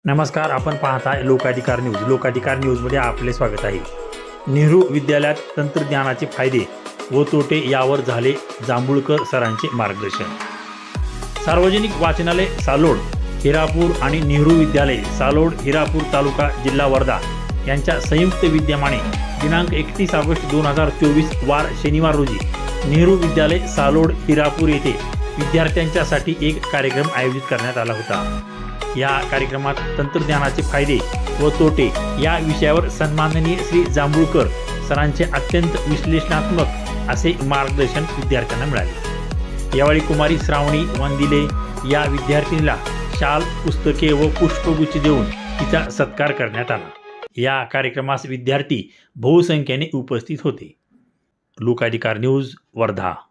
नमस्कार, आपण पाहताय लोकाधिकार न्यूज. लोकाधिकार न्यूजमध्ये आपले स्वागत आहे. नेहरू विद्यालयात तंत्रज्ञानाचे फायदे व तोटे यावर झाले जांभुळकर सरांचे मार्गदर्शन. सार्वजनिक वाचनालय सालोड हिरापूर आणि नेहरू विद्यालय सालोड हिरापूर तालुका जिल्हा वर्धा यांच्या संयुक्त विद्यमाने दिनांक 31 ऑगस्ट 2024 वार शनिवार रोजी नेहरू विद्यालय सालोड हिरापूर येथे विद्यार्थ्यांच्यासाठी एक कार्यक्रम आयोजित करण्यात आला होता. या कार्यक्रमात तंत्रज्ञानाचे फायदे व तोटे या विषयावर सन्माननीय श्री जांभुळकर सरांचे अत्यंत विश्लेषणात्मक असे मार्गदर्शन विद्यार्थ्यांना मिळाले. यावेळी कुमारी श्रावणी वंदिले या विद्यार्थिनीला शाल, पुस्तके व पुष्पगुच्छ देऊन तिचा सत्कार करण्यात आला. या कार्यक्रमास विद्यार्थी बहुसंख्येने उपस्थित होते. लोकाधिकार न्यूज वर्धा.